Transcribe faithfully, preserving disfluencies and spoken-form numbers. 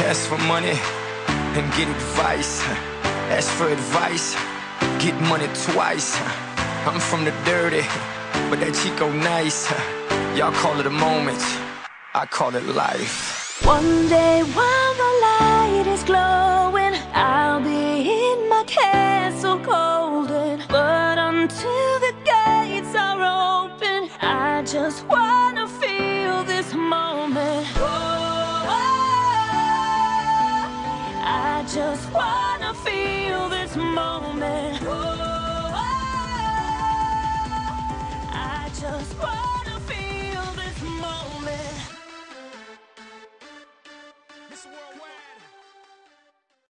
Ask for money and get advice. Ask for advice, get money twice. I'm from the dirty, but that Chico nice. Y'all call it a moment, I call it life. One day while the light is glowing, I'll be in my castle golden. But until the gates are open, I just want